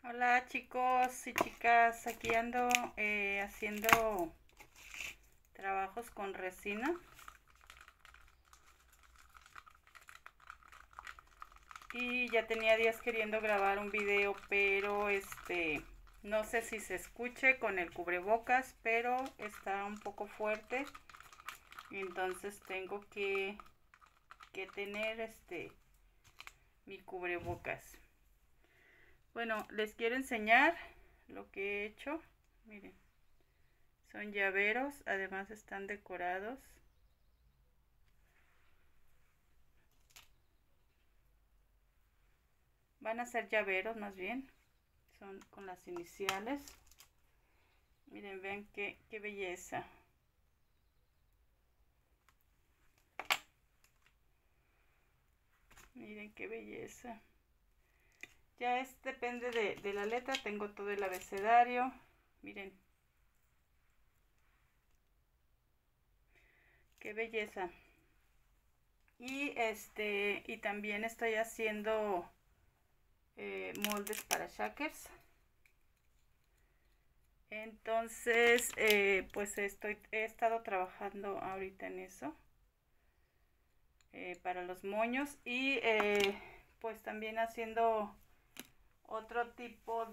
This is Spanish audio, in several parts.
Hola chicos y chicas, aquí ando haciendo trabajos con resina y ya tenía días queriendo grabar un video, pero no sé si se escuche con el cubrebocas, pero está un poco fuerte, entonces tengo que tener mi cubrebocas. Bueno, les quiero enseñar lo que he hecho. Miren. Son llaveros, además están decorados. Van a ser llaveros más bien. Son con las iniciales. Miren, vean qué belleza. Miren qué belleza. Ya depende de la letra. Tengo todo el abecedario. Miren. Qué belleza. Y también estoy haciendo moldes para shakers. Entonces, pues he estado trabajando ahorita en eso. Para los moños y pues también haciendo otro tipo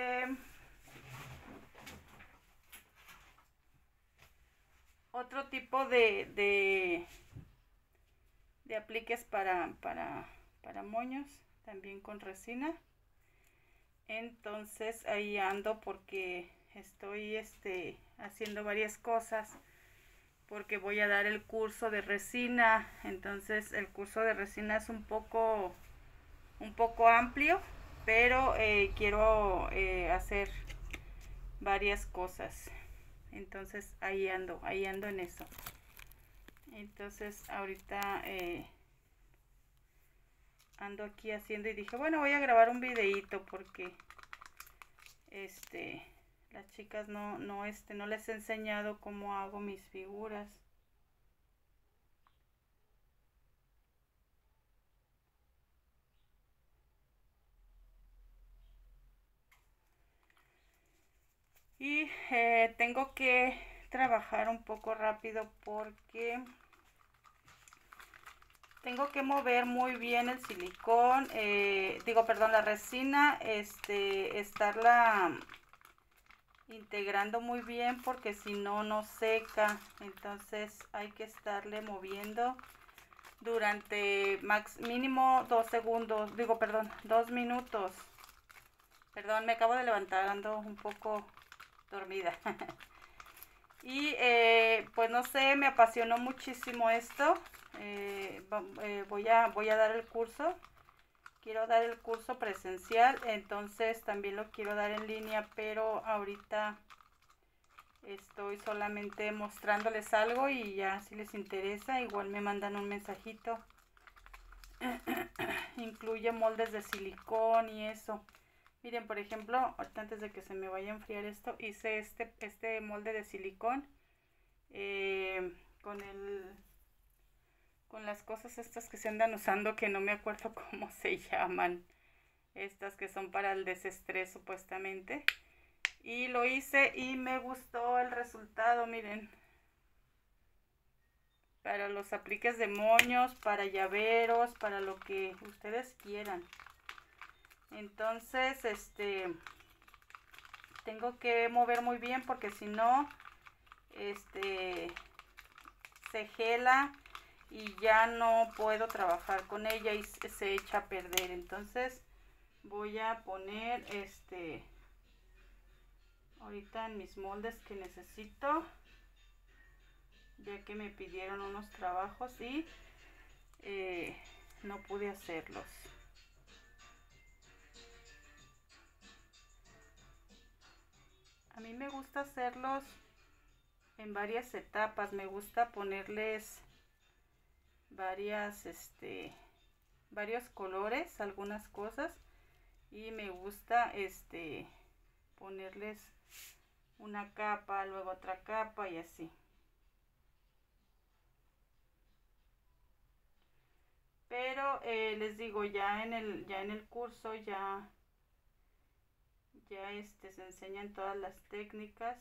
de apliques para moños, también con resina. Entonces ahí ando porque estoy haciendo varias cosas, porque voy a dar el curso de resina. Entonces el curso de resina es un poco amplio, pero quiero hacer varias cosas. Entonces ahí ando en eso. Entonces ahorita ando aquí haciendo y dije, bueno, voy a grabar un videito porque las chicas no les he enseñado cómo hago mis figuras. Y tengo que trabajar un poco rápido porque tengo que mover muy bien el silicón, perdón, la resina, estarla integrando muy bien porque si no, no seca. Entonces hay que estarle moviendo durante mínimo 2 segundos, 2 minutos. Perdón, me acabo de levantar, ando un poco dormida. Y pues no sé, me apasionó muchísimo esto. Voy a dar el curso. Quiero dar el curso presencial, entonces también lo quiero dar en línea, pero ahorita estoy solamente mostrándoles algo y ya si les interesa, igual me mandan un mensajito. Incluye moldes de silicón y eso. Miren, por ejemplo, ahorita antes de que se me vaya a enfriar esto, hice este molde de silicón con las cosas estas que se andan usando, que no me acuerdo cómo se llaman. Estas que son para el desestrés supuestamente. Y lo hice y me gustó el resultado, miren. Para los apliques de moños, para llaveros, para lo que ustedes quieran. Entonces, tengo que mover muy bien porque si no, se gela y ya no puedo trabajar con ella y se echa a perder. Entonces, voy a poner ahorita en mis moldes que necesito, ya que me pidieron unos trabajos y no pude hacerlos. A mí me gusta hacerlos en varias etapas. Me gusta ponerles varios colores, algunas cosas, y me gusta ponerles una capa, luego otra capa y así. Pero les digo, ya en el curso ya se enseñan todas las técnicas.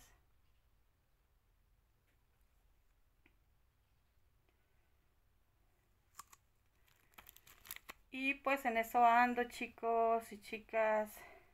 Y pues en eso ando, chicos y chicas.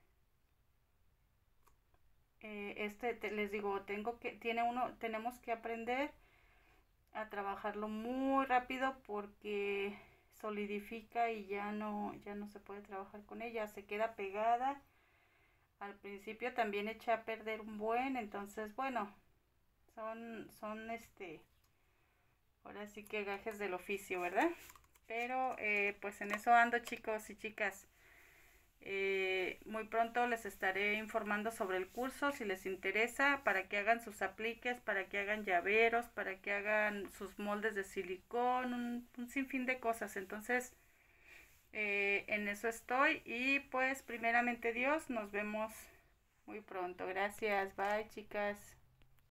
Les digo, tenemos que aprender a trabajarlo muy rápido porque solidifica y ya no se puede trabajar con ella, se queda pegada. Al principio también eché a perder un buen, entonces bueno, son ahora sí que gajes del oficio, ¿verdad? Pero pues en eso ando, chicos y chicas. Muy pronto les estaré informando sobre el curso si les interesa, para que hagan sus apliques, para que hagan llaveros, para que hagan sus moldes de silicón, un sinfín de cosas. Entonces en eso estoy y pues primeramente Dios, nos vemos muy pronto. Gracias, bye chicas.